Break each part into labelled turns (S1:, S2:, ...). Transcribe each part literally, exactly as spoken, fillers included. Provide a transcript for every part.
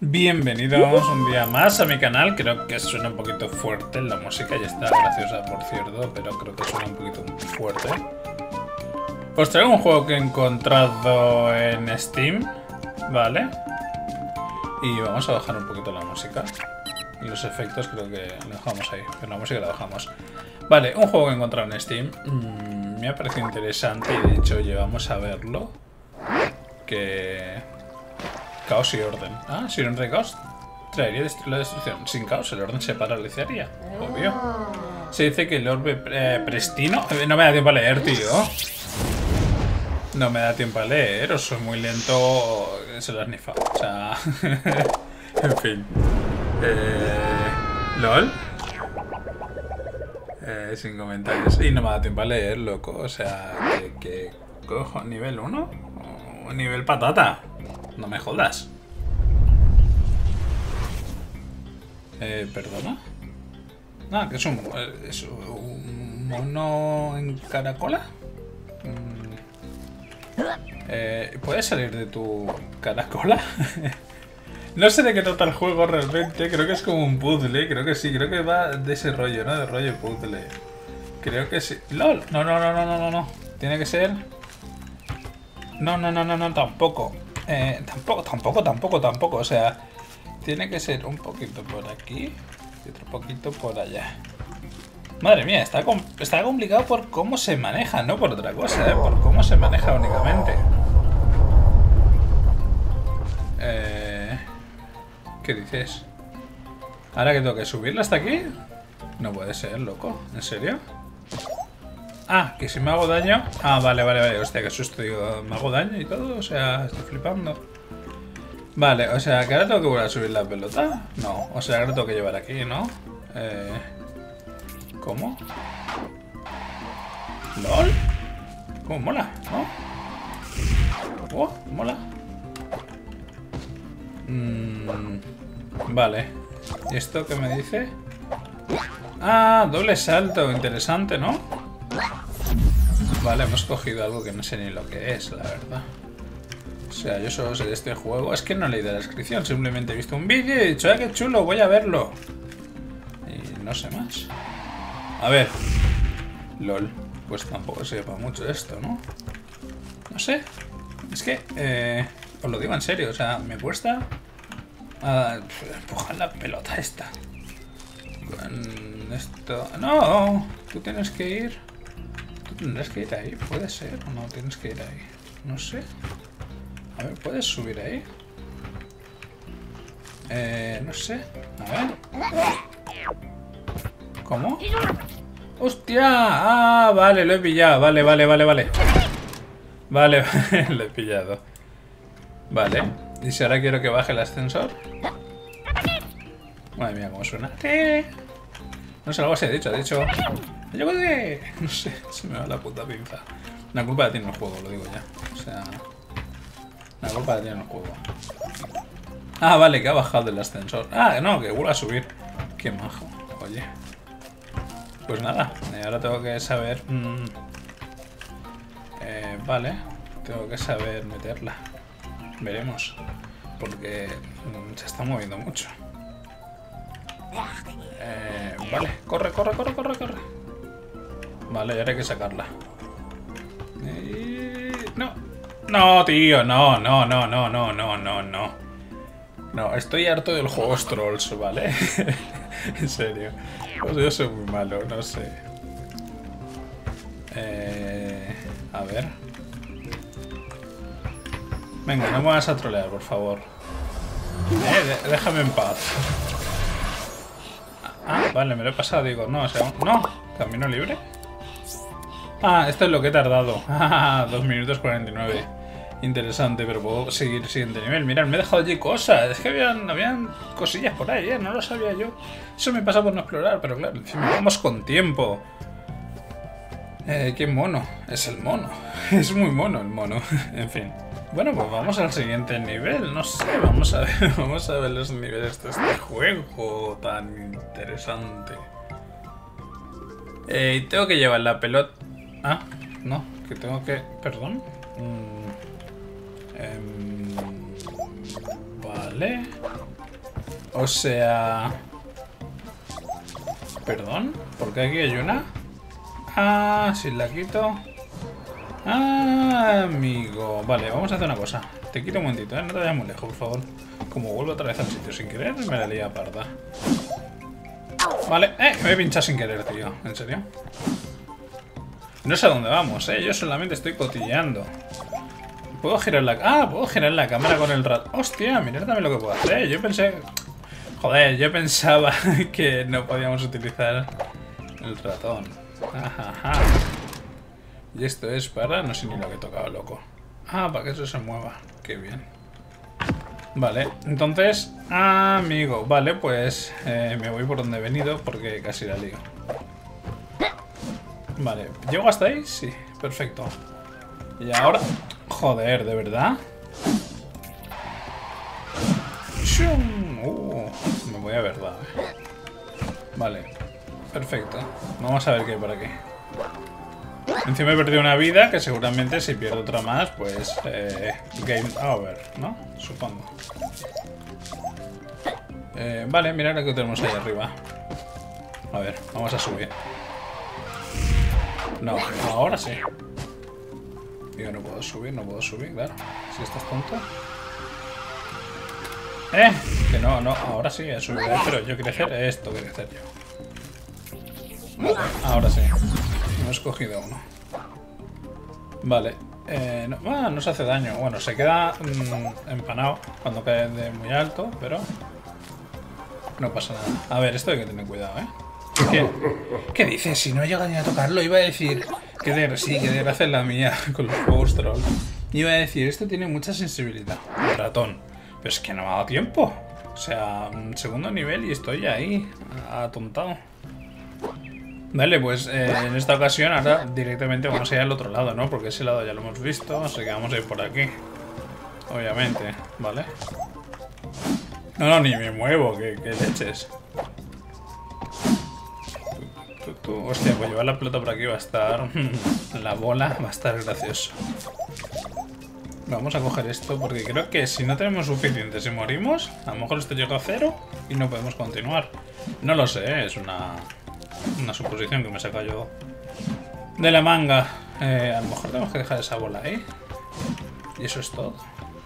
S1: Bienvenidos un día más a mi canal. Creo que suena un poquito fuerte la música y está graciosa, por cierto, pero creo que suena un poquito fuerte. Os traigo un juego que he encontrado en Steam, ¿vale? Y vamos a bajar un poquito la música. Y los efectos creo que lo dejamos ahí, pero la música la dejamos. Vale, un juego que he encontrado en Steam. Mmm, me ha parecido interesante y de hecho oye, vamos a verlo. Que... Caos y orden. Ah, sin orden de caos traería la destrucción. Sin caos el orden se paralizaría. Obvio. Se dice que el orbe eh, prestino... No me da tiempo a leer, tío. No me da tiempo a leer. O soy muy lento. Se lo has nifado. O sea... en fin. Eh... ¿Lol? Eh, sin comentarios. Y no me da tiempo a leer, loco. O sea... Que... que cojo nivel uno. O nivel patata. No me jodas. Eh, ¿perdona? Ah, que es un, es un mono en caracola. Mm. Eh, ¿Puedes salir de tu caracola? No sé de qué trata el juego realmente. Creo que es como un puzzle. Creo que sí, creo que va de ese rollo, ¿no? De rollo puzzle. Creo que sí. ¡Lol! No, no, no, no, no, no, no. Tiene que ser... No, no, no, no, no, tampoco. Eh, tampoco, tampoco, tampoco, tampoco. O sea, tiene que ser un poquito por aquí y otro poquito por allá. Madre mía, está, com está complicado por cómo se maneja, no por otra cosa, ¿eh? Por cómo se maneja únicamente. Eh, ¿Qué dices? ¿Ahora que tengo que subirla hasta aquí? No puede ser, loco. ¿En serio? Ah, que si me hago daño... Ah, vale, vale, vale. Hostia, qué susto, digo. ¿Me hago daño y todo? O sea, estoy flipando. Vale, o sea, que ahora tengo que volver a subir la pelota. No, o sea, ahora tengo que llevar aquí, ¿no? Eh... ¿Cómo? ¿Lol? ¿Cómo mola? ¿No? Oh, mola. Mm, vale. ¿Y esto qué me dice? Ah, doble salto. Interesante, ¿no? Vale, hemos cogido algo que no sé ni lo que es, la verdad. O sea, yo solo sé de este juego. Es que no he leído la descripción, simplemente he visto un vídeo y he dicho, ¡ah, qué chulo! Voy a verlo. Y no sé más. A ver. LOL. Pues tampoco sepa mucho esto, ¿no? No sé. Es que, eh, os lo digo en serio, o sea, me cuesta uh, empujar la pelota esta. Con esto... ¡No! Tú tienes que ir... ¿Tendrás que ir ahí? ¿Puede ser o no tienes que ir ahí? No sé. A ver, ¿puedes subir ahí? Eh, no sé. A ver. ¿Cómo? ¡Hostia! Ah, vale, lo he pillado. Vale, vale, vale, vale. Vale, lo he pillado. Vale. ¿Y si ahora quiero que baje el ascensor? Madre mía, cómo suena. No sé, algo así ha dicho. Ha dicho... ¡Ayúdame! No sé, se me va la puta pinza. La culpa la tiene el juego, lo digo ya. O sea... La culpa la tiene el juego. Ah, vale, que ha bajado el ascensor. Ah, no, que vuelve a subir. Qué majo. Oye. Pues nada, ahora tengo que saber... Mmm, eh, vale. Tengo que saber meterla. Veremos. Porque mmm, se está moviendo mucho. Eh, vale, corre, corre, corre, corre, corre. Vale, ya hay que sacarla. Eh, no. No, tío, no, no, no, no, no, no, no, no. No, estoy harto del juego Trolls, ¿vale? En serio. Pues yo soy muy malo, no sé. Eh, a ver. Venga, no me vas a trolear, por favor. Eh, de déjame en paz. Ah, vale, me lo he pasado, digo, no, o sea, no, camino libre. Ah, esto es lo que he tardado. Ah, dos minutos cuarenta y nueve. Interesante, pero puedo seguir siguiente nivel. Mirad, me he dejado allí cosas. Es que habían, habían cosillas por ahí, ¿eh? No lo sabía yo. Eso me pasa por no explorar, pero claro, encima vamos con tiempo. Eh, qué mono. Es el mono. Es muy mono el mono. En fin. Bueno, pues vamos al siguiente nivel. No sé, vamos a ver, vamos a ver los niveles de este juego tan interesante. Eh, tengo que llevar la pelota. Ah, no, que tengo que... Perdón. Mm, eh, Vale. O sea... Perdón, ¿por qué aquí hay una? Ah, si la quito... Ah, amigo. Vale, vamos a hacer una cosa. Te quito un momentito, ¿eh? No te vayas muy lejos, por favor. Como vuelvo otra vez al sitio sin querer, me la lía parda. Vale, eh, me he pinchado sin querer, tío. ¿En serio? No sé a dónde vamos, eh. Yo solamente estoy cotilleando. ¿Puedo girar la... Ah, puedo girar la cámara con el ratón. Hostia, mirad también lo que puedo hacer. Yo pensé... Joder, yo pensaba que no podíamos utilizar el ratón. Ajá. Y esto es para... No sé ni lo que he tocado, loco. Ah, para que eso se mueva. Qué bien. Vale, entonces... Amigo, vale, pues... Eh, me voy por donde he venido porque casi la lío. Vale, ¿llego hasta ahí? Sí, perfecto. Y ahora... Joder, ¿de verdad? Uh, me voy a verdad, eh. Vale, perfecto. Vamos a ver qué hay por aquí. Encima he perdido una vida, que seguramente si pierdo otra más, pues... Eh, game over, ¿no? Supongo. Eh, vale, mirad lo que tenemos ahí arriba. A ver, vamos a subir. No, ahora sí. Digo, no puedo subir, no puedo subir, claro. Si estás tonto. Eh, que no, no, ahora sí he subido, pero yo quería hacer esto, quería hacer yo. Vale, ahora sí. No he escogido uno. Vale. Eh, no, ah, no se hace daño. Bueno, se queda mmm, empanado cuando cae de muy alto, pero no pasa nada. A ver, esto hay que tener cuidado, ¿eh? ¿Qué, ¿Qué dices? Si no llega ni a tocarlo, iba a decir que de, sí, que de hacer la mía con los juegos troll. Iba a decir, esto tiene mucha sensibilidad. El ratón. Pero es que no me ha dado tiempo. O sea, un segundo nivel y estoy ahí, atontado. Vale, pues eh, en esta ocasión ahora directamente vamos a ir al otro lado, ¿no? Porque ese lado ya lo hemos visto, así que vamos a ir por aquí. Obviamente, ¿vale? No, no, ni me muevo, que, que leches. Tú, tú, tú. Hostia, pues llevar la pelota por aquí va a estar... La bola va a estar gracioso. Vamos a coger esto porque creo que si no tenemos suficiente, si morimos, a lo mejor esto llega a cero y no podemos continuar. No lo sé, es una... Una suposición que me saca yo de la manga. Eh, a lo mejor tenemos que dejar esa bola ahí. Y eso es todo.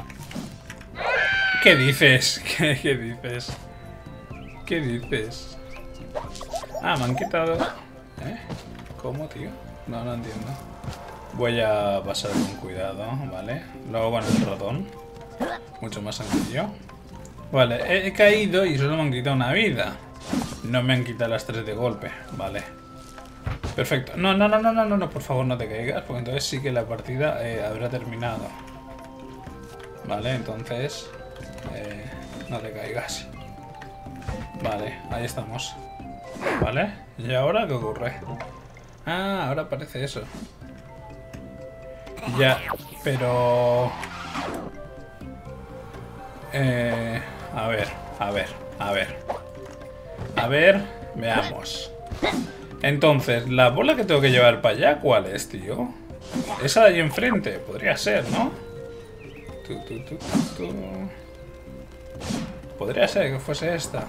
S1: ¿Qué dices? ¿Qué, qué dices? ¿Qué dices? Ah, me han quitado... ¿Eh? ¿Cómo, tío? No, no entiendo. Voy a pasar con cuidado, ¿vale? Luego con el ratón. Mucho más sencillo. Vale, he, he caído y solo me han quitado una vida. No me han quitado las tres de golpe, vale. Perfecto. No, no, no, no, no, no, no, por favor no te caigas, porque entonces sí que la partida eh, habrá terminado. Vale, entonces... Eh, no te caigas. Vale, ahí estamos. Vale, ¿y ahora qué ocurre? Ah, ahora aparece eso. Ya, pero... Eh, a ver, a ver, a ver. A ver, veamos. Entonces, la bola que tengo que llevar para allá, ¿cuál es, tío? Esa de ahí enfrente, podría ser, ¿no? Tu, tu, tu, tu, tu. Podría ser que fuese esta.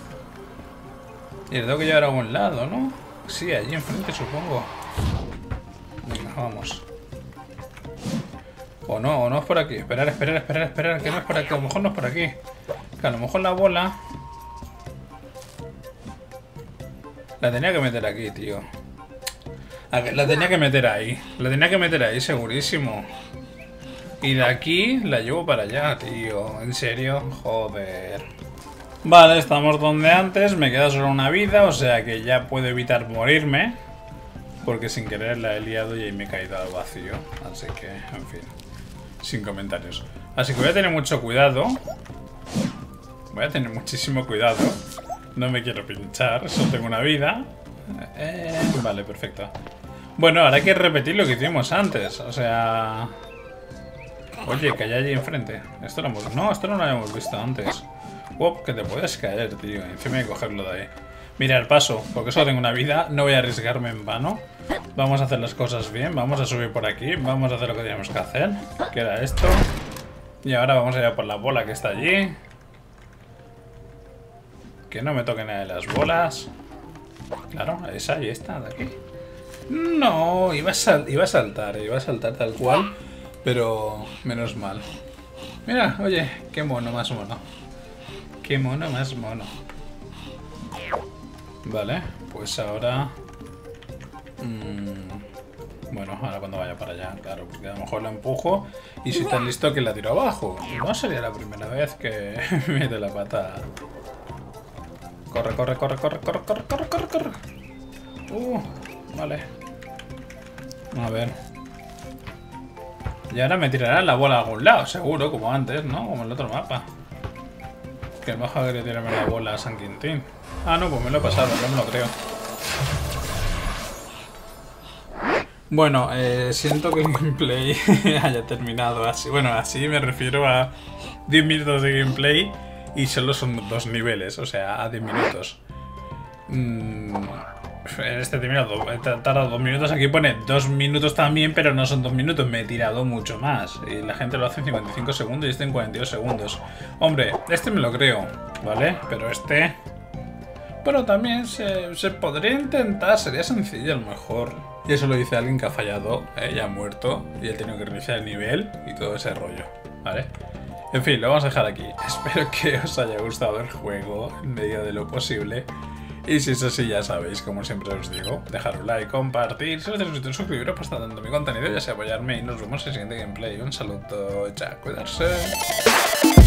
S1: Y la tengo que llevar a algún lado, ¿no? Sí, allí enfrente, supongo. Venga, vamos. O no, o no es por aquí. Esperar, esperar, esperar, esperar. Que no es por aquí. A lo mejor no es por aquí. Que a lo mejor la bola... La tenía que meter aquí, tío. La tenía que meter ahí. La tenía que meter ahí, segurísimo. Y de aquí la llevo para allá, tío. ¿En serio? Joder. Vale, estamos donde antes. Me queda solo una vida, o sea que ya puedo evitar morirme. Porque sin querer la he liado y me he caído al vacío. Así que, en fin. Sin comentarios. Así que voy a tener mucho cuidado. Voy a tener muchísimo cuidado. No me quiero pinchar, solo tengo una vida. Eh, vale, perfecto. Bueno, ahora hay que repetir lo que hicimos antes. O sea... Oye, que hay allí enfrente. Esto lo hemos... No, esto no lo habíamos visto antes. Wow, que te puedes caer, tío. Encima hay que cogerlo de ahí. Mira, el paso, porque solo tengo una vida. No voy a arriesgarme en vano. Vamos a hacer las cosas bien. Vamos a subir por aquí. Vamos a hacer lo que teníamos que hacer. Que era esto. Y ahora vamos a ir a por la bola que está allí. Que no me toque nada de las bolas. Claro, esa y esta de aquí. No, iba a, sal iba a saltar, iba a saltar tal cual. Pero menos mal. Mira, oye, qué mono más mono. Qué mono más mono. Vale, pues ahora... Mmm, bueno, ahora cuando vaya para allá, claro, porque a lo mejor la empujo y soy tan listo que la tiro abajo. No sería la primera vez que me mete la pata. Corre, corre, corre, corre, corre, corre, corre, corre, corre. Uh, vale. A ver. Y ahora me tirarán la bola a algún lado, seguro, como antes, ¿no? Como en el otro mapa. Que el baja quería tirarme la bola a San Quintín. Ah, no, pues me lo he pasado, no me lo creo. Bueno, eh, siento que el gameplay haya terminado así. Bueno, así me refiero a diez minutos de gameplay y solo son dos niveles, o sea, a diez minutos. Mm, en este terminado, he tardado dos minutos, aquí pone dos minutos también, pero no son dos minutos, me he tirado mucho más. Y la gente lo hace en cincuenta y cinco segundos y este en cuarenta y dos segundos. Hombre, este me lo creo, ¿vale? Pero este... Bueno, también se, se podría intentar, sería sencillo a lo mejor. Y eso lo dice alguien que ha fallado, eh, ya ha muerto, y ha tenido que reiniciar el nivel y todo ese rollo, ¿vale? En fin, lo vamos a dejar aquí. Espero que os haya gustado el juego en medida de lo posible. Y si es así, ya sabéis, como siempre os digo, dejar un like, compartir, si os gusta, suscribiros para estar dando mi contenido y así apoyarme. Y nos vemos en el siguiente gameplay. Un saludo, chao, cuidarse.